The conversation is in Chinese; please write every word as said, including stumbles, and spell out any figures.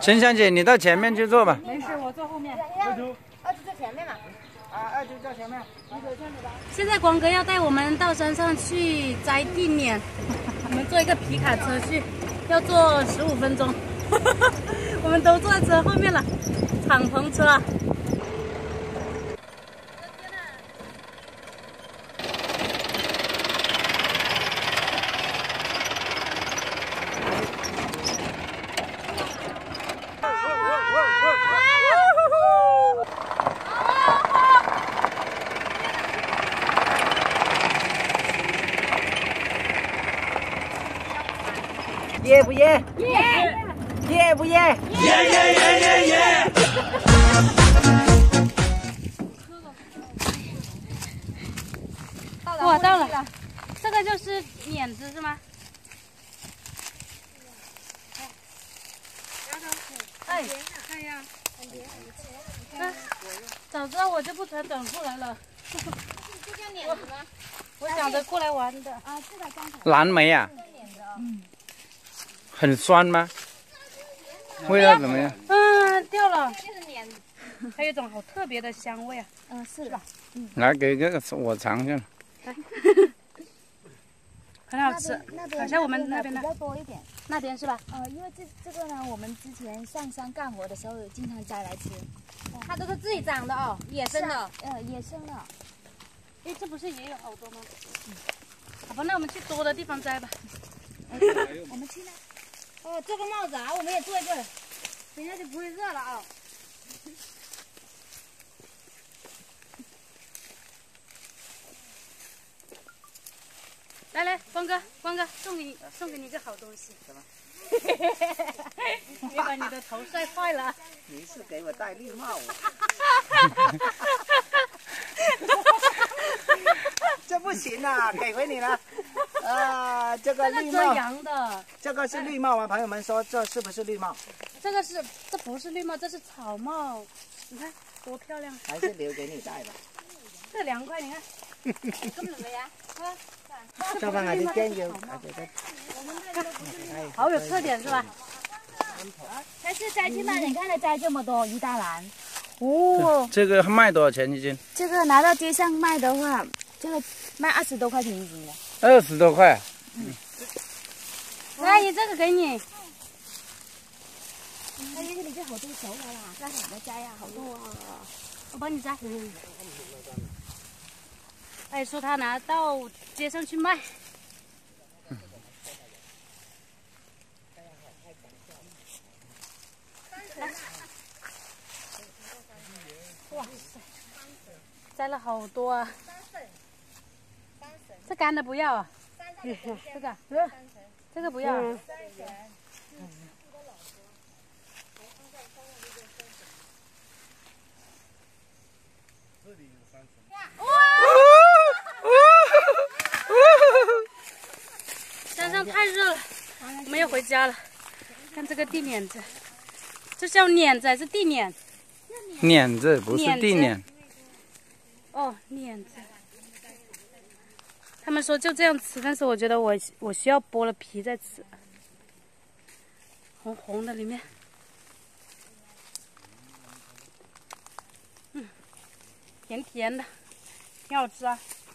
陈小姐，你到前面去坐吧。 没事，我坐后面。 二舅，二舅在前面嘛。 啊，二舅在前面。 现在光哥要带我们到山上去摘地碾，我们坐一个皮卡车去，要坐十五分钟。我们都坐在车后面了，敞篷车。 耶不耶？ 耶耶不耶？ 耶耶耶耶耶！ 哇，到了，这个就是碾子是吗？哎，看呀，啊，早知道我就不穿短裤来了。 这叫碾子吗？ 我想着过来玩的。 啊，是的，刚才。 蓝莓啊？ 嗯。 很酸吗？味道怎么样？ 嗯，掉了。 就是碾子。 还有一种好特别的香味啊。 嗯，是的。嗯。 来，给这个我尝尝。 来。很好吃，好像我们那边的比较多一点。 那边是吧？ 呃，因为这这个呢，我们之前上山干活的时候经常摘来吃。 它都是自己长的哦，野生的。 呃，野生的。 哎，这不是也有好多吗？嗯。好吧，那我们去多的地方摘吧。 我们去那。 哦，这个帽子啊，我们也做一个，等一下就不会热了啊。来来，光哥，光哥，送给你，送给你一个好东西。什么？别把你的头晒坏了。 你是给我戴绿帽。这不行啊，给回你了。啊，这个绿帽。 遮阳的。 这个是绿帽吗？朋友们说这是不是绿帽？ 这个是，这不是绿帽，这是草帽。你看多漂亮。 还是留给你戴吧。 这凉快，你看。咁凉嘅呀？啊。 这帮俺的建议， 好有特点是吧？ 但是摘去卖，你看它摘这么多一大篮。 哦，这个卖多少钱一斤？ 这个拿到街上卖的话，这个卖二十多块钱一斤的。 二十多块。 嗯。 阿姨，这个给你。 阿姨，这里就好多熟了啦，让我们摘呀，好多啊。 我帮你摘。哎，说他拿到街上去卖。来，哇塞，摘了好多啊！这干的不要啊？这个，这个不要。嗯。山上太热了，我们要回家了。看这个地碾子，这叫碾子还是地碾？ 碾子不是地碾。 哦，碾子。他们说就这样吃，但是我觉得我我需要剥了皮再吃。红红的里面，嗯，甜甜的，挺好吃啊。